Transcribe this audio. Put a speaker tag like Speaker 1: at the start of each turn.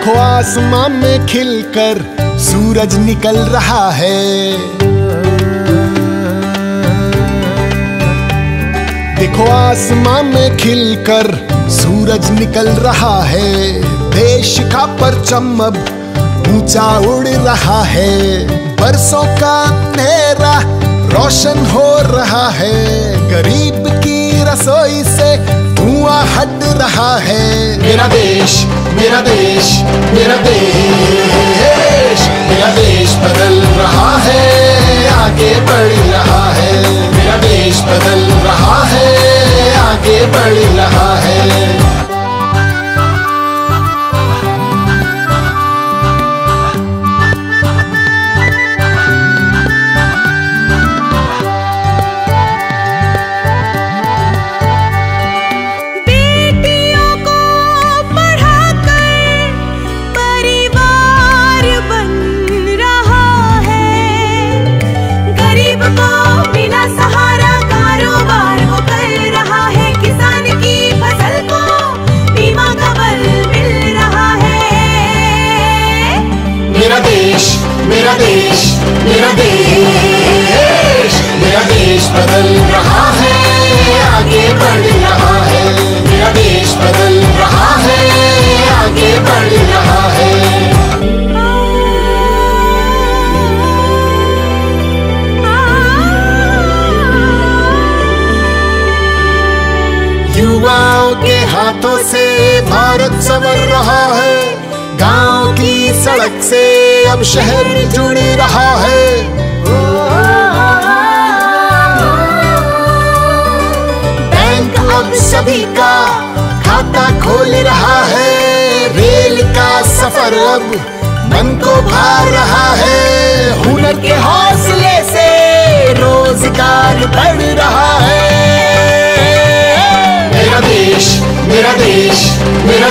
Speaker 1: देखो आसमां में खिलकर सूरज निकल रहा है। देखो आसमां में खिलकर सूरज निकल रहा है। देश का परचम अब ऊंचा उड़ रहा है। बरसों का अंधेरा रोशन हो रहा है। गरीब की रसोई से धुआं हट रहा है। मेरा देश, मेरा देश, मेरा देश, मेरा देश बदल रहा है, आगे बढ़ रहा है। मेरा देश बदल रहा है, आगे बढ़ रहा है। मेरा देश, मेरा देश, मेरा देश, मेरा देश बदल रहा है, आगे बढ़ रहा है। मेरा देश बदल रहा है, आगे बढ़ रहा है। युवाओं के हाथों से भारत संवर रहा है। गांव की सड़क से अब शहर जुड़ रहा है। बैंक अब सभी का खाता खोल रहा है। रेल का सफर अब मन को भा रहा है। हुनर के हौसले से रोजगार बढ़ रहा है। मेरा देश, मेरा देश, मेरा